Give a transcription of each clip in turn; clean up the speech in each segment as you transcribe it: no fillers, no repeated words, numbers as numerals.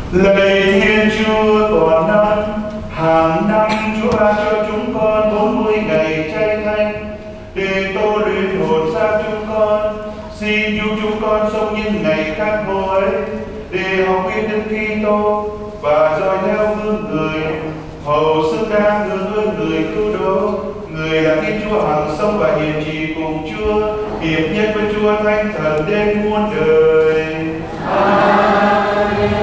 Lạy Thiên Chúa toàn năng, hàng năm Chúa ban cho chúng con 40 ngày chay thanh để tô luyện hồn xác chúng con. Xin giúp chúng con sống những ngày khắc khổ ấy để học biết Đức Kitô và dõi theo gương Người, hầu xứng đáng gương Người cứu độ. Người là Thiên Chúa hằng sống và hiện trị cùng Chúa, hiệp nhất với Chúa Thánh Thần đến muôn đời. Amen.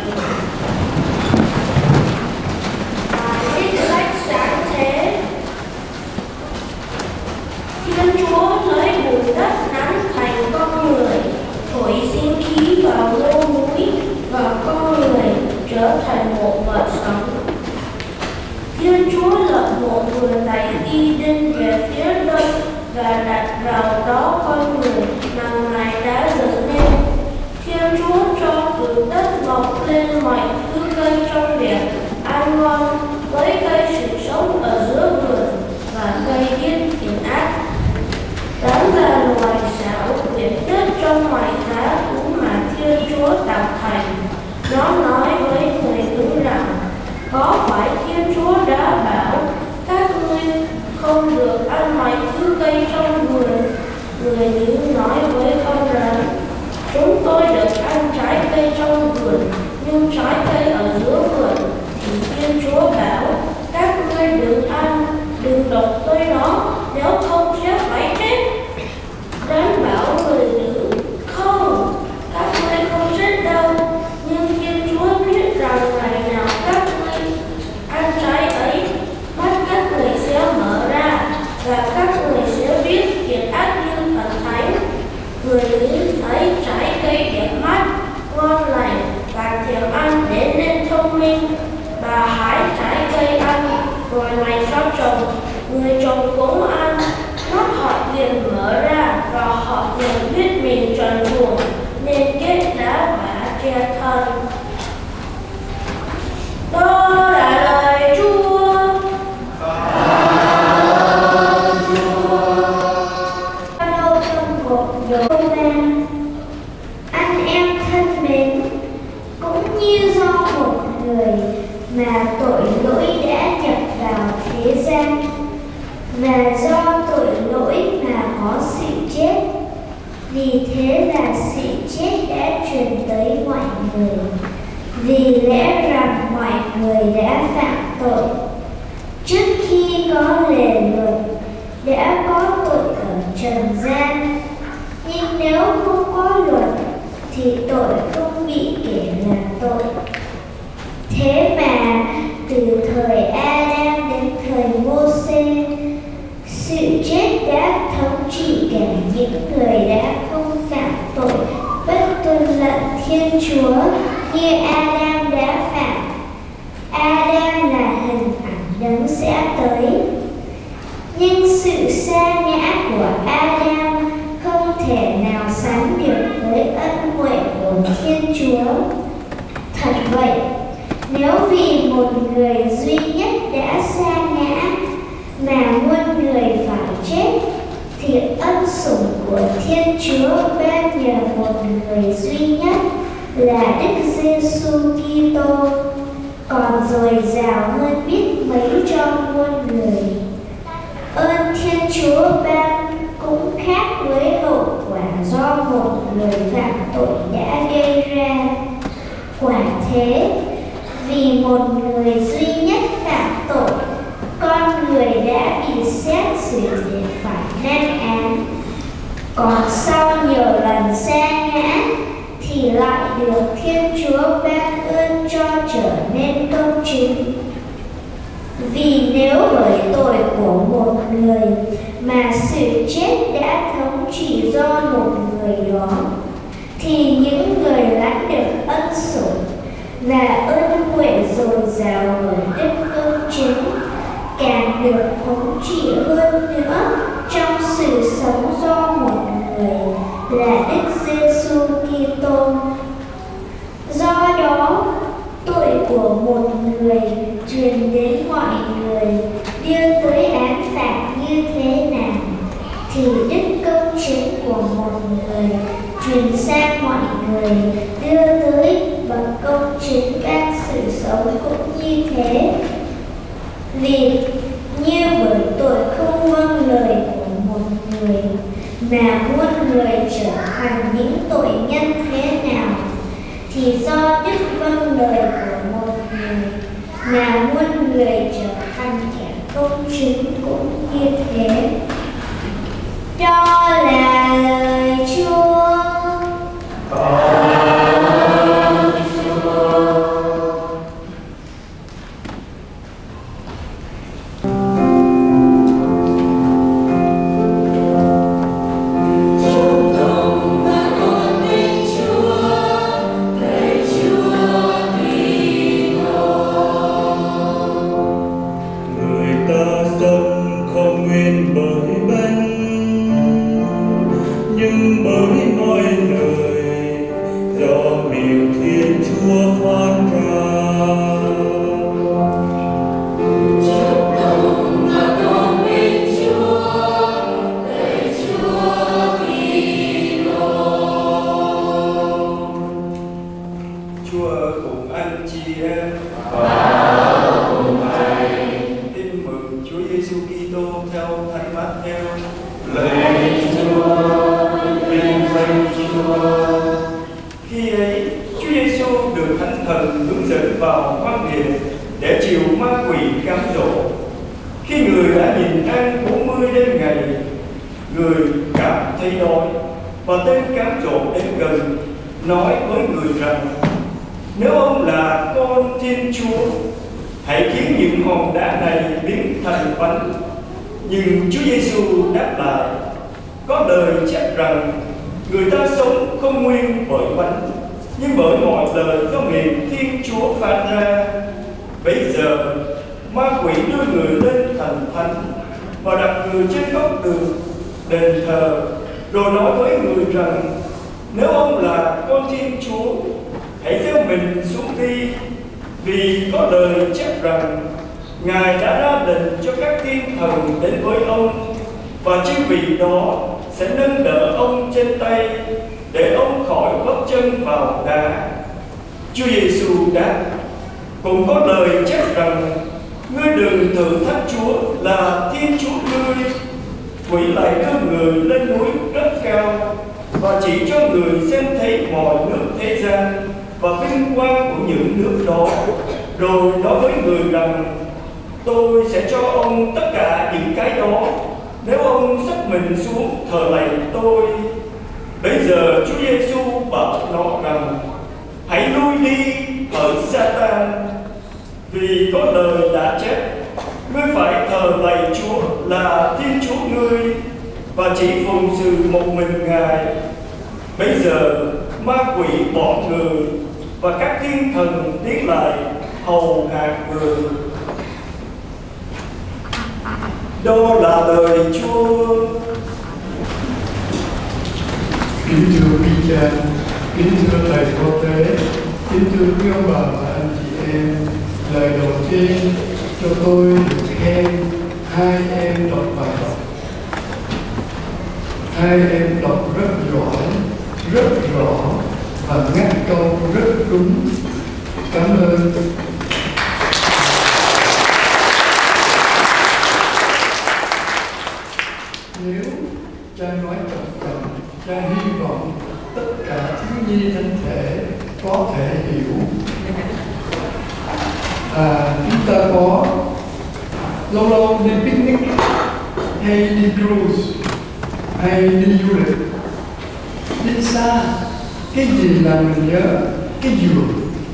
Thiên Chúa lấy bùn đất nắn thành con người, thổi sinh khí vào lỗ mũi và con người trở thành một vật sống. Thiên Chúa lập một vườn tại Eden về phía đông và đặt vào đó con người mà Ngài đã dựng nên. Thiên Chúa cho từ đất mọc lên mọi thứ cây trong đẹp, ăn ngon với cây sự sống ở giữa vườn và cây biết thiện ác. Rắn là loài xảo quyệt nhất trong mọi giá thú mà Thiên Chúa tạo thành. Nó nói với người cứng rằng: có phải Thiên Chúa đã bảo các ngươi không được ăn mọi thứ cây trong vườn? Người nữ nói với con rắn: chúng tôi được ăn trái cây trong vườn, nhưng trái cây ở giữa vườn thì Thiên Chúa bảo các ngươi đừng ăn, đừng đụng tới nó, nếu không sẽ phải chết. Rắn bảo người nữ: không, các ngươi không chết đâu. Nhưng Thiên Chúa biết rằng ngày nào các ngươi ăn trái ấy, mắt các người sẽ mở ra và các người sẽ biết thiện ác như thần thánh. Người nữ thấy trái cây đẹp mắt, ngon lành và thèm ăn để nên thông minh. Bà hái trái cây ăn, rồi ngày sau trồng, người trồng cũng ăn. Mắt họ liền mở ra và họ liền biết mình trần truồng nên kết đá và che thân. Đó là lời Chúa. Đâu trong một dấu men, anh em thân mến, cũng như do một người mà tội lỗi đã nhập vào thế gian, và do tội lỗi mà có sự chết. Vì thế là sự chết đã truyền tới mọi người, vì lẽ rằng mọi người đã phạm tội. Trước khi có lề luật, đã có tội ở trần gian. Nhưng nếu không có luật, thì tội không bị kể là tội. Thế mà từ thời Adam đến thời Mô-sê, sự chết đã thống trị cả những người đã không phạm tội bất tuân lệnh Thiên Chúa như Adam đã phạm. Adam là hình ảnh đấng sẽ tới. Nhưng sự sa ngã của Adam không thể nào sánh được với ân huệ của Thiên Chúa. Thật vậy, nếu vì một người duy nhất đã sa ngã mà muôn người phải chết, thì ân sủng của Thiên Chúa ban nhờ một người duy nhất là Đức Giêsu Kitô còn dồi dào hơn biết mấy cho muôn người. Ơn Thiên Chúa ban cũng khác với hậu quả do một người phạm tội đã gây ra. Quả thế, vì một người duy nhất phạm tội, con người đã bị xét xử để phải nên án. Còn sau nhiều lần sa ngã thì lại được Thiên Chúa ban ơn cho trở nên công chính. Vì nếu bởi tội của một người mà sự chết đã thống trị do một người đó, thì những người lãnh được ân sủng và ơn huệ dồi dào bởi đức công chính càng được thống trị hơn nữa trong sự sống do một người là Đức Giêsu Kitô. Do đó, tội của một người truyền đến mọi người đưa tới án phạt như thế nào, thì đức công chính của một người truyền sang mọi người đưa tới bậc công chính sống cũng như thế. Vì như bởi tội không vâng lời của một người mà muôn người trở thành những tội nhân thế nào, thì do đức vâng lời của một người mà muôn người trở thành kẻ công chính cũng như thế. Đó là lời Chúa. Nhưng Chúa Giêsu đáp lại: có lời chép rằng người ta sống không nguyên bởi bánh, nhưng bởi mọi lời do miệng Thiên Chúa phát ra. Bây giờ ma quỷ đưa người lên thành thánh và đặt người trên góc đường đền thờ, rồi nói với người rằng nếu ông là con Thiên Chúa, hãy gieo mình xuống đi, vì có lời chép rằng Ngài đã ra lệnh cho các thiên thần đến với ông, và chư vị đó sẽ nâng đỡ ông trên tay để ông khỏi vấp chân vào đá. Chúa Giêsu đáp: cũng có lời chép rằng ngươi đừng thử thách Chúa là Thiên Chúa ngươi. Quỷ lại đưa người lên núi rất cao và chỉ cho người xem thấy mọi nước thế gian và vinh quang của những nước đó, rồi nói với người rằng tôi sẽ cho ông tất cả những cái đó nếu ông xách mình xuống thờ lạy tôi. Bây giờ Chúa Giêsu bảo nó rằng hãy lui đi hỡi Sa-tan, vì có lời đã chép ngươi phải thờ lạy Chúa là Thiên Chúa ngươi và chỉ phụng sự một mình Ngài. Bây giờ ma quỷ bỏ người và các thiên thần tiến lại hầu hạ người. Đó là lời Chúa. Kính thưa quý cha, kính thưa thầy phó tế, kính thưa quý ông bà và anh chị em, lời đầu tiên cho tôi được khen hai em đọc bài đọc. Hai em đọc rất giỏi, rất rõ và ngắt câu rất đúng. Cảm ơn. Nếu cha nói cẩn thận, cha hy vọng tất cả thiếu nhi thân thể có thể hiểu. Chúng ta có lâu lâu đi picnic hay đi cruise hay đi du lịch, đi xa, cái gì làm mình nhớ? Cái giường,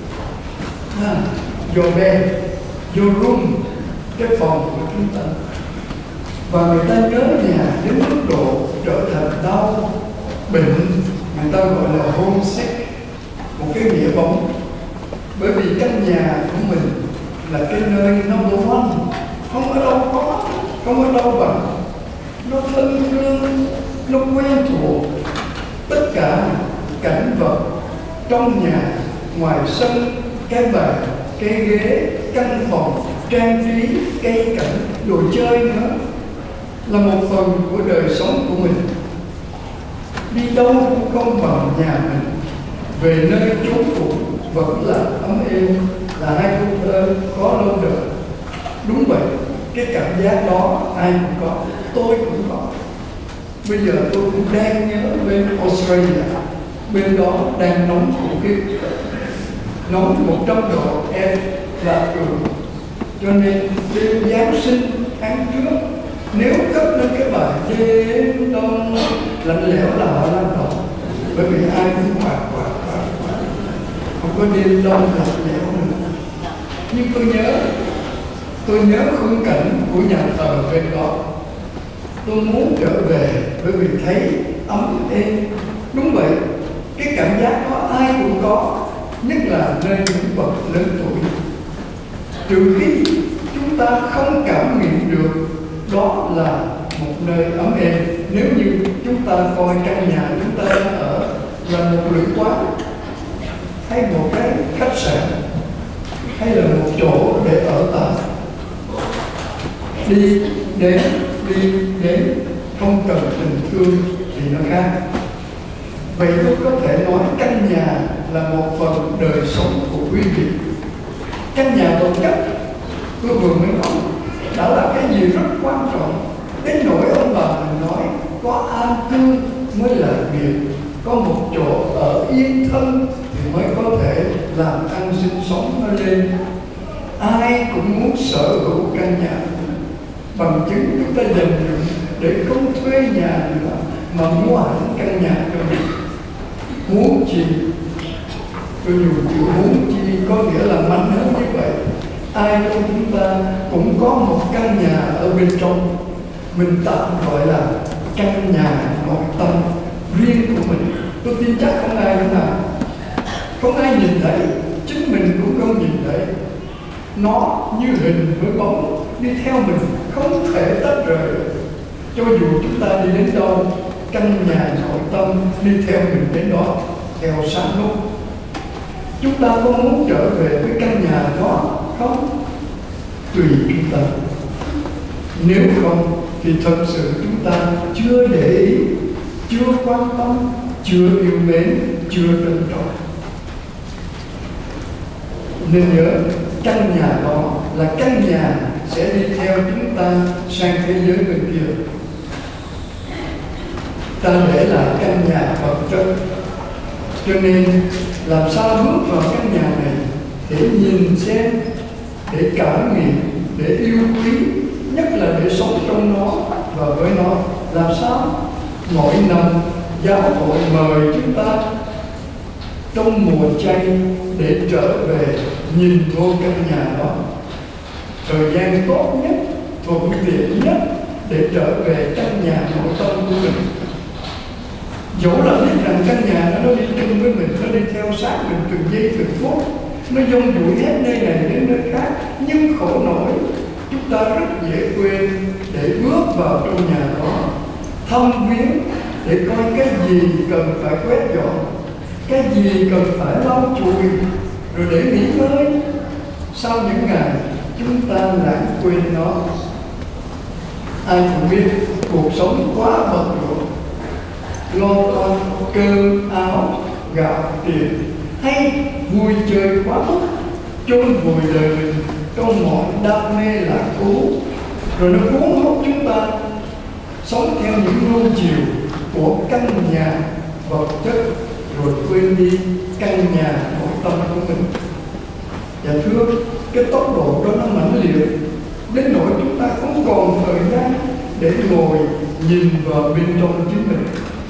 giò bè, vô room, cái phòng của chúng ta. Và người ta nhớ nhà đến mức độ trở thành đau, bệnh, người ta gọi là homesick, một cái nghĩa bóng. Bởi vì căn nhà của mình là cái nơi number one, không ở đâu có, không ở đâu bằng. Nó thân thương, nó quen thuộc. Tất cả cảnh vật trong nhà, ngoài sân, cái bàn, cái ghế, căn phòng, trang trí, cây cảnh, đồ chơi nữa là một phần của đời sống của mình. Đi đâu cũng không bằng nhà mình về nơi chốn cũ vẫn là ấm êm, là hai câu thơ có lâu đời. Đúng vậy, cái cảm giác đó ai cũng có, tôi cũng có. Bây giờ tôi cũng đang nhớ bên Australia, bên đó đang nóng khủng khiếp, nóng 100 độ F là thường. Cho nên đêm Giáng sinh tháng trước, nếu cất lên cái bài đêm đông lạnh lẽo là họ làm đó, bởi vì ai cũng quạt, không có đêm đông lạnh lẽo nữa. Nhưng tôi nhớ khung cảnh của nhà thờ bên đó. Tôi muốn trở về bởi vì thấy ấm êm. Đúng vậy, cái cảm giác đó ai cũng có, nhất là nơi những bậc lớn tuổi. Trừ khi chúng ta không cảm nghiệm được đó là một nơi ấm êm. Nếu như chúng ta coi căn nhà chúng ta đang ở là một lữ quán, hay một cái khách sạn, hay là một chỗ để ở tạm, đi đến không cần tình thương thì nó khác. Vậy tôi có thể nói căn nhà là một phần đời sống của quý vị. Căn nhà vật chất tôi vừa mới nói đã là cái gì rất quan trọng, đến nỗi ông bà mình nói có an cư mới là nghiệp, có một chỗ ở yên thân thì mới có thể làm ăn sinh sống nó lên. Ai cũng muốn sở hữu căn nhà, bằng chứng chúng ta dành dụng để không thuê nhà nữa mà mua hẳn căn nhà cho mình. Muốn chi, tôi dùng chữ muốn chi có nghĩa là mạnh hơn như vậy. Ai trong chúng ta cũng có một căn nhà ở bên trong, mình tạm gọi là căn nhà nội tâm riêng của mình. Tôi tin chắc không ai nữa nào, không ai nhìn thấy, chính mình cũng không nhìn thấy. Nó như hình với bóng đi theo mình, không thể tách rời. Cho dù chúng ta đi đến đâu, căn nhà nội tâm đi theo mình đến đó, theo sát nút. Chúng ta có muốn trở về với căn nhà đó không? Tùy chúng ta. Nếu không thì thật sự chúng ta chưa để ý, chưa quan tâm, chưa yêu mến, chưa trân trọng. Nên nhớ, căn nhà đó là căn nhà sẽ đi theo chúng ta sang thế giới bên kia. Ta để lại căn nhà vật chất, cho nên làm sao bước vào căn nhà này để nhìn xem, để cảm nghiệm, để yêu quý, nhất là để sống trong nó và với nó. Làm sao mỗi năm giáo hội mời chúng ta trong mùa chay để trở về nhìn vô căn nhà đó. Thời gian tốt nhất, thuận tiện nhất để trở về căn nhà nội tâm của mình. Dẫu là biết rằng căn nhà đó nó đi chung với mình, nó đi theo sát mình từng giây từng phút, nó dông dụi hết nơi này đến nơi khác, nhưng khổ nổi chúng ta rất dễ quên để bước vào trong nhà đó, thăm viếng để coi cái gì cần phải quét dọn, cái gì cần phải lau chùi, rồi để nghỉ ngơi. Sau những ngày chúng ta lãng quên nó. Ai cũng biết cuộc sống quá bận rộn, lo toan cơm áo gạo tiền, hay vui chơi quá mức, chôn vùi đời mình trong mọi đam mê lạc thú, rồi nó cuốn hút chúng ta sống theo những nuông chiều của căn nhà vật chất, rồi quên đi căn nhà nội tâm của mình. Và thưa, cái tốc độ đó nó mãnh liệt đến nỗi chúng ta không còn thời gian để ngồi nhìn vào bên trong chính mình.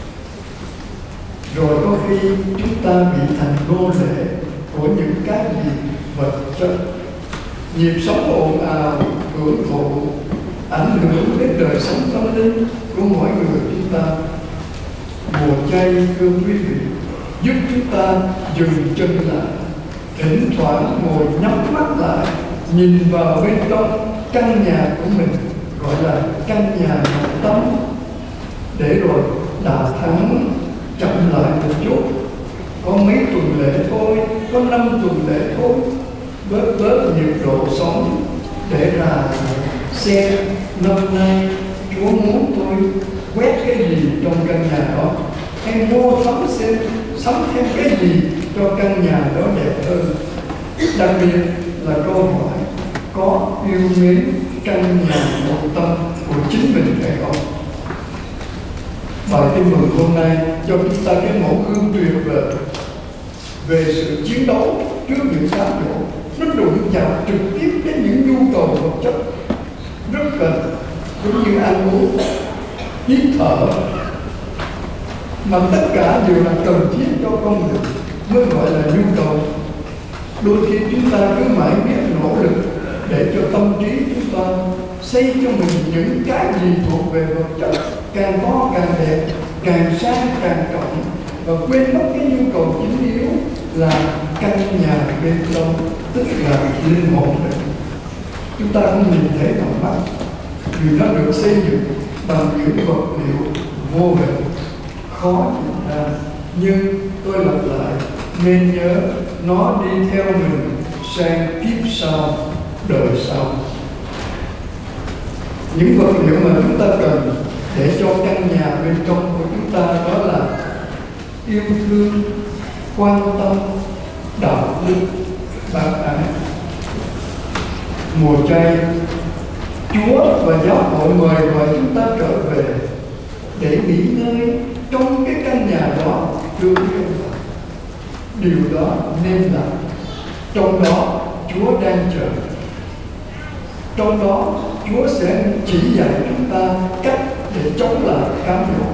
Rồi có khi chúng ta bị thành nô lệ của những cái gì vật chất. Nhịp sống ồn ào, hưởng thụ, ảnh hưởng đến đời sống tâm linh của mỗi người chúng ta. Mùa chay, thưa quý vị, giúp chúng ta dừng chân lại, thỉnh thoảng ngồi nhắm mắt lại, nhìn vào bên trong căn nhà của mình, gọi là căn nhà nội tâm, để rồi đà thắng chậm lại một chút. Có mấy tuần lễ thôi, có 5 tuần lễ thôi, bớt nhịp độ sống để là xem năm nay Chúa muốn tôi quét cái gì trong căn nhà đó, hay mua sắm thêm cái gì cho căn nhà đó đẹp hơn. Đặc biệt là câu hỏi có yêu mến căn nhà nội tâm của chính mình hay không? Bài tin mừng hôm nay cho chúng ta cái mẫu gương tuyệt vời về sự chiến đấu trước những cám dỗ. Nó đụng chạm trực tiếp đến những nhu cầu vật chất rất cần, cũng như ăn uống, hít thở, mà tất cả đều là cần thiết cho con người mới gọi là nhu cầu. Đôi khi chúng ta cứ mãi biết nỗ lực để cho tâm trí chúng ta xây cho mình những cái gì thuộc về vật chất, càng có càng đẹp, càng sang càng trọng, và quên mất cái nhu cầu chính yếu là căn nhà bên trong, tức là linh hồn này. Chúng ta không nhìn thấy bằng mắt vì nó được xây dựng bằng những vật liệu vô hình, khó nhìn ra. Nhưng tôi lặp lại, nên nhớ nó đi theo mình sang kiếp sau, đời sau. Những vật liệu mà chúng ta cần để cho căn nhà bên trong của chúng ta đó là yêu thương, quan tâm, đạo đức, bác ái. Mùa chay, Chúa và giáo hội mời gọi chúng ta trở về để nghỉ ngơi trong cái căn nhà đó thương yêu. Điều đó nên làm. Trong đó Chúa đang chờ. Trong đó Chúa sẽ chỉ dạy chúng ta cách để chống lại cám dỗ.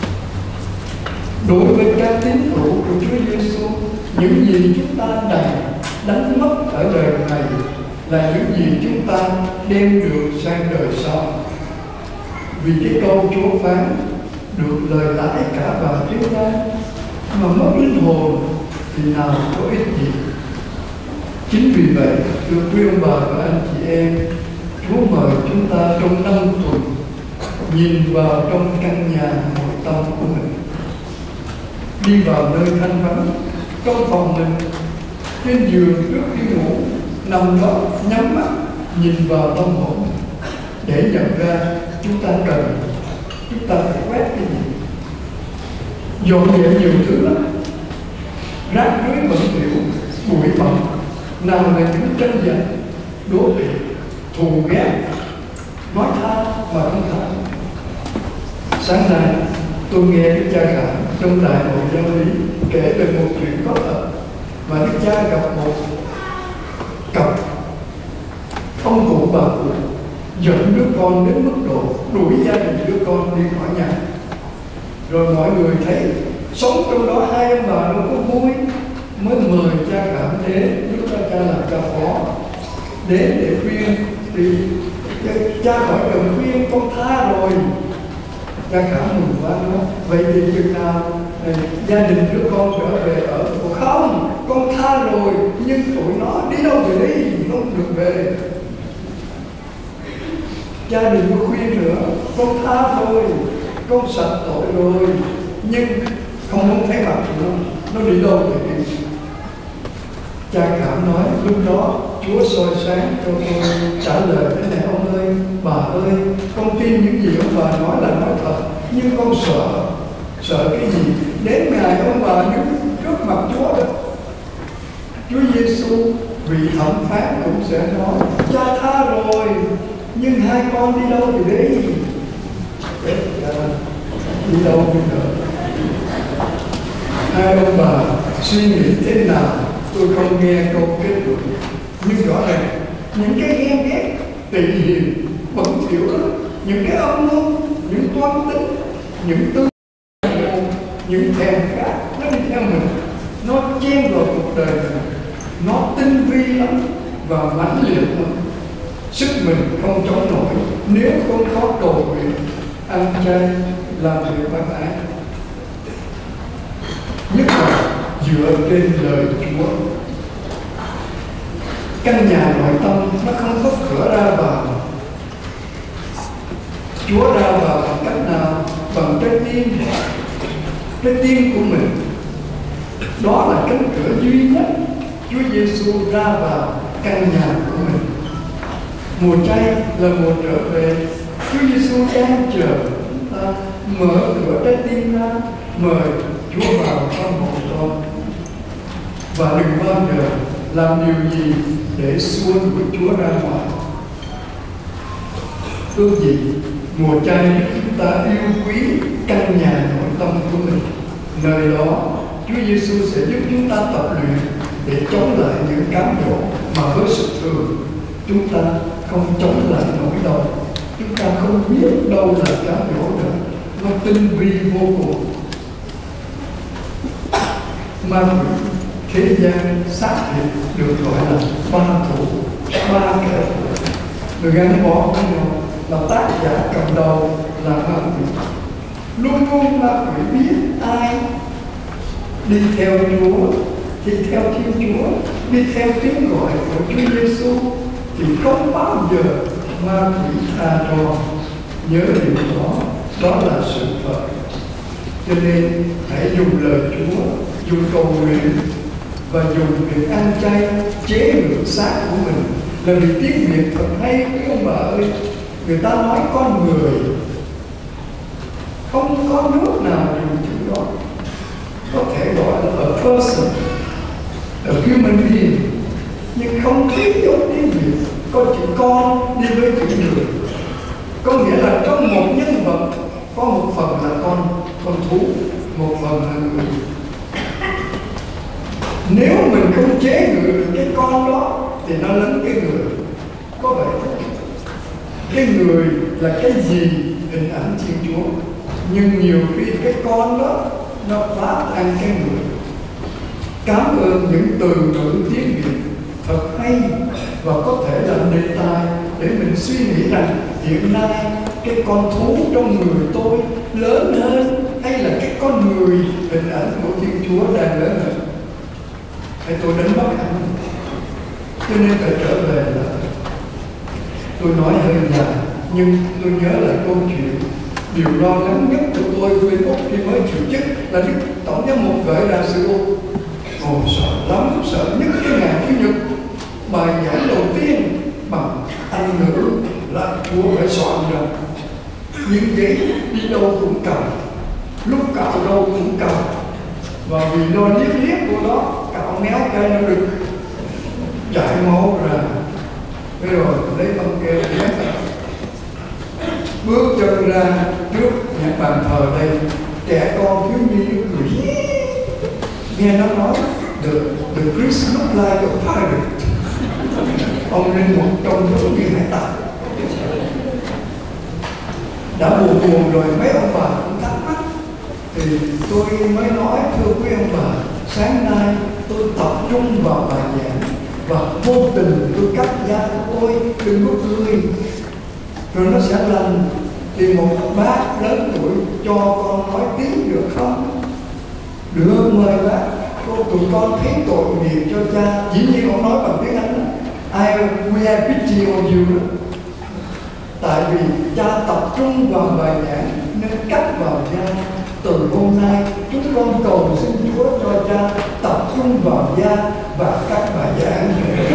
Đối với các tín hữu của Chúa Giêsu, những gì chúng ta đánh mất ở đời này là những gì chúng ta đem được sang đời sau. Vì cái câu Chúa phán được lời lãi cả vào thế gian, mà mất linh hồn thì nào có ích gì. Chính vì vậy, thưa quý ông bà và anh chị em, Chúa mời chúng ta trong 5 tuần nhìn vào trong căn nhà nội tâm của mình, đi vào nơi thanh vắng, trong phòng mình, trên giường trước khi ngủ, nằm đó nhắm mắt nhìn vào tâm hồn để nhận ra chúng ta phải quét cái gì, dọn dẹp nhiều thứ lắm, rác rưới bẩn thỉu, bụi bặm, nào là những tranh giành, đố kỵ, thù ghét, nói tha mà không tha. Sáng nay tôi nghe Đức Cha Khải trong đại hội giáo lý kể về một chuyện có thật, mà Đức Cha gặp một cặp ông cụ bà cụ dẫn đứa con đến mức độ đuổi gia đình đứa con đi khỏi nhà. Rồi mọi người thấy sống trong đó hai ông bà đâu có vui, mới mời Cha Khải đến, lúc đó Cha làm cha phó đến để khuyên. Thì Cha hỏi cần khuyên con tha rồi. Cha Khải mừng quá nói, vậy thì chừng nào gia đình đứa con trở về ở? Không, con tha rồi, nhưng tụi nó đi đâu về đấy, không được về. Cha đừng có khuyên nữa, con tha rồi, con sạch tội rồi, nhưng không muốn thấy mặt nó đi đâu về đi. Cha Khải nói, lúc đó Chúa soi sáng cho tôi trả lời thế này: ông ơi, bà ơi, con tin những gì ông bà nói là nói thật, nhưng con sợ cái gì? Đến ngày ông bà đứng trước mặt Chúa đó, Chúa Giêsu vị thẩm phán cũng sẽ nói: cha tha rồi, nhưng hai con đi đâu thì đi? Đi đâu bây giờ? Hai ông bà suy nghĩ thế nào tôi không nghe câu kết luận, nhưng rõ ràng những cái ghen ghét, tị hiềm, bẩn thỉu đó, những cái âm mưu, những toan tính, những tư, những thèm khát nó đi theo mình, nó chen vào cuộc đời mình, nó tinh vi lắm và mãnh liệt lắm. Sức mình không chống nổi nếu không có cầu nguyện, ăn chay, làm việc bác ái, nhất là dựa trên lời Chúa. Căn nhà nội tâm nó không có cửa ra vào. Chúa ra vào bằng cách nào? Bằng trái tim của mình. Đó là cánh cửa duy nhất Chúa Giêsu ra vào căn nhà của mình. Mùa chay là mùa trở về. Chúa Giêsu đang chờ chúng ta mở cửa trái tim ra, mời Chúa vào trong hồn con. và đừng bao giờ làm điều gì để xua đuổi Chúa ra ngoài. Ước gì mùa chay giúp chúng ta yêu quý căn nhà nội tâm của mình. Nơi đó Chúa Giêsu sẽ giúp chúng ta tập luyện để chống lại những cám dỗ mà với sự thường chúng ta không chống lại nổi đâu. Chúng ta không biết đâu là cám dỗ nữa, nó tinh vi vô cùng. Ma quỷ thế gian xác định được gọi là ba thủ, ba kẻ thù được gắn bó với nhau, là tác giả cầm đầu là ma quỷ. Luôn luôn ma quỷ biết ai đi theo Chúa thì theo Thiên Chúa, đi theo tiếng gọi của Chúa Giêsu thì không bao giờ ma quỷ tha trò. Nhớ điều đó, đó là sự thật. Cho nên hãy dùng lời Chúa, dùng cầu nguyện và dùng việc ăn chay chế ngự xác của mình. Là vì tiếng Việt thật hay quý ông bà ơi. Người ta nói con người, không có nước nào dùng chữ đó. Có thể gọi là a person, a human being, nhưng không thấy giống tiếng Việt có chữ con đi với chữ người. Có nghĩa là trong một nhân vật có một phần là con thú, một phần là người. Nếu mình không chế ngự được cái con đó thì nó lấn cái người. Có vậy thôi. Cái người là cái gì hình ảnh Thiên Chúa, nhưng nhiều khi cái con đó nó phá tan cái người. Cảm ơn những từ ngữ tiếng Việt thật hay và có thể làm đề tài để mình suy nghĩ rằng hiện nay cái con thú trong người tôi lớn hơn hay là cái con người hình ảnh của Thiên Chúa đang lớn hơn. Hay tôi đánh mất anh, cho nên phải trở về là tôi nói hơi dài, nhưng tôi nhớ lại câu chuyện. Điều lo lắng nhất của tôi Facebook khi mới chịu chức là Đức Tổng giám mục gửi ra sự sợ lắm, sợ nhất cái ngày Chủ nhật. Bài giảng đầu tiên bằng Anh ngữ là Chúa phải soạn ra. Nhưng giấy đi đâu cũng cầm, lúc cạo đâu cũng cầm. Và vì nó liếc của nó, cạo méo cái nó được chảy máu ra. Thế rồi lấy băng keo nhét ra, bước chân ra trước nhà bàn thờ đây, trẻ con thiếu nhi nó cười. Nghe nó nói the priest look like a pirate. Ông linh mục trông giống như hải tặc. Đã buồn rồi mấy ông bà cũng thắc mắc. Thì tôi mới nói thưa quý ông bà, sáng nay tôi tập trung vào bài giảng và vô tình tôi cắt da của tôi, đừng có cười rồi nó sẽ lành. Thì một bác lớn tuổi cho con nói tiếng được không? Được, mời bác. Tụi con thấy tội nghiệp cho cha. Dĩ nhiên ông nói bằng tiếng Anh đó. We have pity on you đó. Tại vì cha tập trung vào bài giảng nên cắt vào da. Từ hôm nay chúng con cầu xin Chúa cho cha tập trung vào da và cắt bài giảng.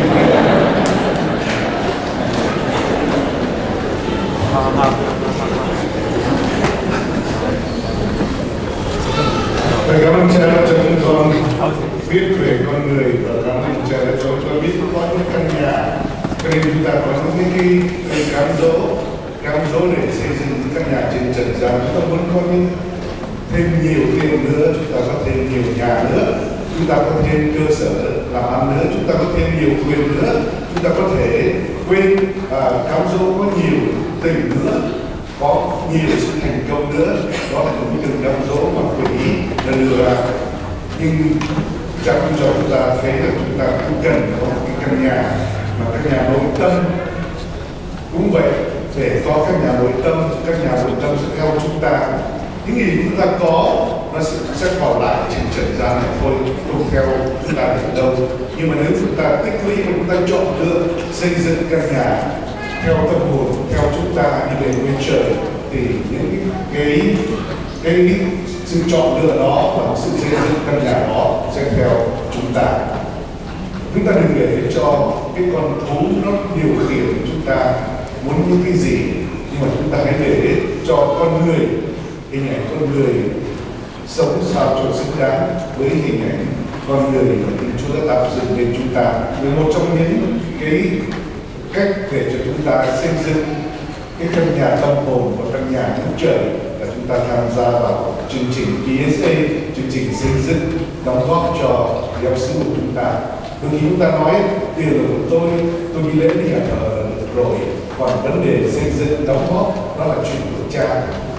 Cảm ơn cha đã cho chúng con biết về con người và cảm ơn cha đã cho tôi biết có những căn nhà. Cho nên chúng ta có những cái cám dỗ để xây dựng những căn nhà trên trần gian. Chúng ta muốn có thêm nhiều tiền nữa, chúng ta có thêm nhiều nhà nữa, chúng ta có thêm cơ sở làm ăn nữa, chúng ta có thêm nhiều quyền nữa, chúng ta có thể quên cám dỗ có nhiều tình nữa, có nhiều sự thành công nữa. Đó là những từng cám dỗ mà quỷ đã đưa ra. Nhưng chắc cũng cho chúng ta thấy là chúng ta cũng cần có một cái căn nhà, mà căn nhà nội tâm cũng vậy. Để có căn nhà nội tâm sẽ theo chúng ta. Những gì chúng ta có nó sẽ còn lại trên trần gian này thôi, không theo chúng ta đến đâu. Nhưng mà nếu chúng ta tích lũy và chúng ta chọn lựa xây dựng căn nhà theo tâm hồn, theo chúng ta đi về nguyên trời, thì những cái sự chọn lựa đó và sự xây dựng căn nhà đó sẽ theo chúng ta. Chúng ta đừng để cho cái con thú nó điều khiển chúng ta muốn những cái gì, nhưng mà chúng ta hãy để cho con người, hình ảnh con người sống sao cho xứng đáng với hình ảnh con người của Thiên Chúa. Chúa đã tạo dựng nên chúng ta. Vì một trong những cái cách để cho chúng ta xây dựng cái căn nhà tâm hồn và căn nhà Đức Trời là chúng ta tham gia vào chương trình PSA, chương trình xây dựng đóng góp cho giáo xứ của chúng ta. Đôi khi chúng ta nói tiền là của tôi đi lễ đi nhà thờ là được rồi, còn vấn đề xây dựng đóng góp đó là chuyện của Cha.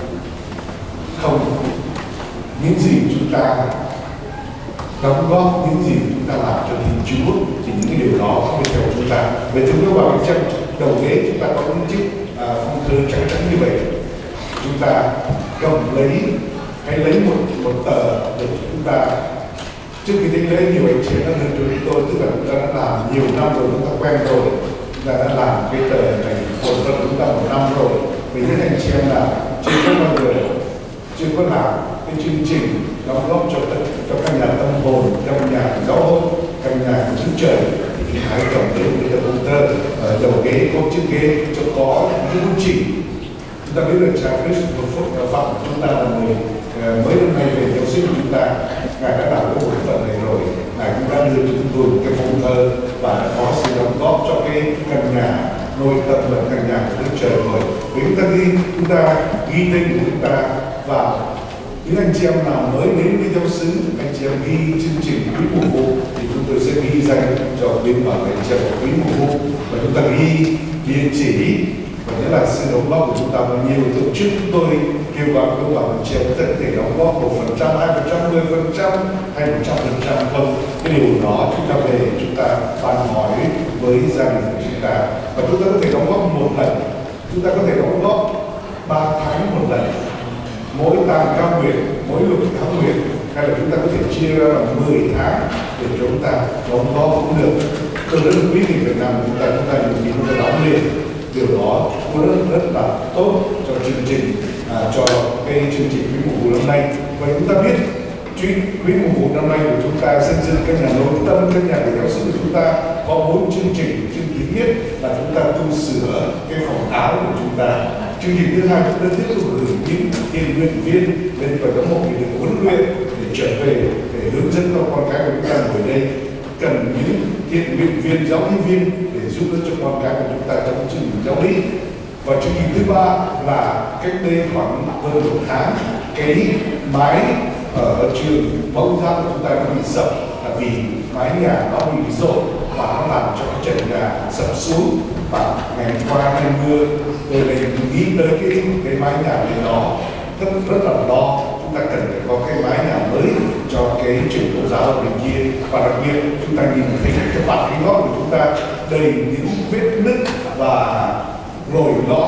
Không, những gì chúng ta đóng góp, những gì chúng ta làm cho Thiên Chúa thì những cái điều đó không phải theo chúng ta. Vậy chúng ta vào cái trong đầu ghế chúng ta có những chiếc phong thư chắc chắn như vậy, chúng ta cầm lấy hay lấy một tờ để chúng ta trước khi đến lễ nhiều anh chị đã hơn cho chúng tôi, tức là chúng ta đã làm nhiều năm rồi, chúng ta quen rồi, chúng ta đã làm cái tờ này của chúng ta 1 năm rồi. Vì những anh chị em là chưa có bao giờ chưa có làm cái chương trình đóng góp cho căn nhà tâm hồn, căn nhà giáo hội, căn nhà của Đức Trời, thì chúng ta hãy cầm đến cái tờ công tơ ở đầu ghế, có chiếc ghế cho có những bút chỉ. Chúng ta biết là Cha Christopher Phúc đã phạm chúng ta là người mới hôm nay về giáo sư của chúng ta, Ngài đã làm cái bộ phận này rồi, Ngài cũng đã đưa cho chúng tôi một cái phong thơ và đã có sự đóng góp cho cái căn nhà nội tâm và căn nhà của Đức Trời rồi. Vì chúng ta ghi tên của chúng ta vào. Những anh chị em nào mới đến với giáo xứ, anh chị em ghi chương trình quý mùa vụ thì chúng tôi sẽ ghi danh cho bên bảo anh chị em của quý mùa vụ, và chúng ta ghi địa chỉ và nghĩa là sự đóng góp của chúng ta bao nhiêu. Tổ chức chúng tôi kêu gọi các bạn anh chị em có thể đóng góp 1%, 2%, 10% hay 100% không. Cái điều đó chúng ta về chúng ta bàn hỏi với gia đình của chúng ta, và chúng ta có thể đóng góp một lần, chúng ta có thể đóng góp 3 tháng một lần, mỗi tam cao nguyện, mỗi lục tháng nguyện, hay là chúng ta có thể chia ra làm 10 tháng để chúng ta đóng góp cũng được. Tôi rất quý vị Việt Nam chúng ta dùng chúng ta đóng liền. Điều đó cũng rất là tốt cho chương trình, cho cái chương trình quý mùa vụ năm nay. Và chúng ta biết quý mùa vụ năm nay của chúng ta xây dựng căn nhà nội tâm, căn nhà của giáo sư của chúng ta có 4 chương trình. Chương trình thứ nhất là chúng ta tu sửa cái phòng áo của chúng ta. Chương trình thứ hai chúng ta tiếp tục gửi những thiện nguyện viên lên và có một được huấn luyện để trở về để hướng dẫn cho con cái của chúng ta ở đây. Cần những thiện nguyện viên, giáo lý viên để giúp đỡ cho con cái của chúng ta trong chương trình giáo lý. Và chương trình thứ ba là cách đây khoảng hơn 1 tháng, cái mái ở trường Mẫu Giáo của chúng ta nó bị sập là vì mái nhà nó bị rột và nó làm cho cái trần nhà sập xuống. Và ngày qua ngày mưa tôi lại nghĩ tới cái mái nhà này đó rất là lo. Chúng ta cần phải có cái mái nhà mới cho cái trường Mẫu Giáo ở bên kia, và đặc biệt chúng ta nhìn thấy cái mặt cái gót của chúng ta đầy những vết nứt và lồi lõm,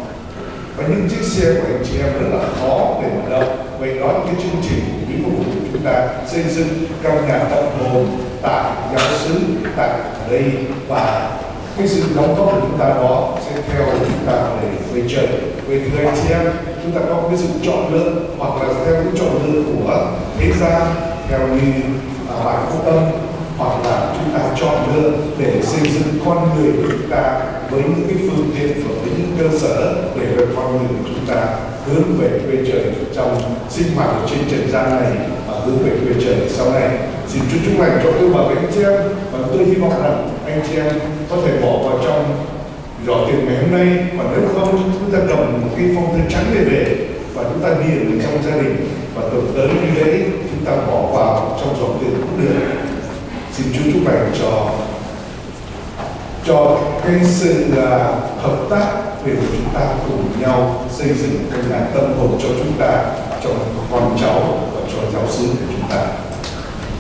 và những chiếc xe của anh chị em rất là khó để mở động. Vậy đó là cái chương trình quý mùa vụ của chúng ta xây dựng căn nhà tâm hồn tại giáo xứ tại đây, và cái sự đóng góp của chúng ta đó sẽ theo chúng ta về trời. Về thưa anh chị em, chúng ta có cái sự chọn lựa hoặc là theo cái chọn lựa của thế gian, theo như bài phúc âm, hoặc là chúng ta chọn lựa để xây dựng con người của chúng ta với những cái phương tiện và với những cơ sở để cho con người của chúng ta hướng về quê trời trong sinh hoạt ở trên trần gian này và hướng về quê trời sau này. Xin Chúa chúc lành cho tôi và anh chị em, và tôi hy vọng rằng anh chị em có thể bỏ vào trong giỏ tiền ngày hôm nay, và nếu không chúng ta cầm một cái phong thư trắng này về và chúng ta điền ở trong gia đình, và tuần tới như đấy chúng ta bỏ vào trong giỏ tiền cũng được. Xin Chúa chúc lành cho cái sự hợp tác để chúng ta cùng nhau xây dựng căn nhà tâm hồn cho chúng ta